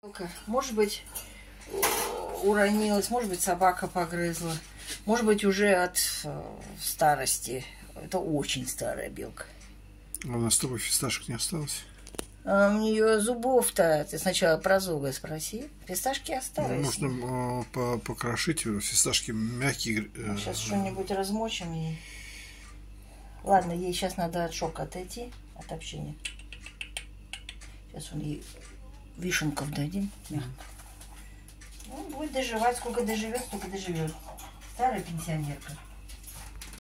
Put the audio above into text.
Может быть, уронилась, может быть, собака погрызла, может быть, уже от старости. Это очень старая белка. А у нас с тобой фисташек не осталось? А у нее зубов-то, ты сначала про зубы спроси. Фисташки остались. Можно покрошить, фисташки мягкие. Сейчас что-нибудь размочим ей. Ладно, ей сейчас надо от шока отойти, от общения. Сейчас он ей вишенков дадим. Ну, будет доживать, сколько доживет, столько доживет. Старая пенсионерка.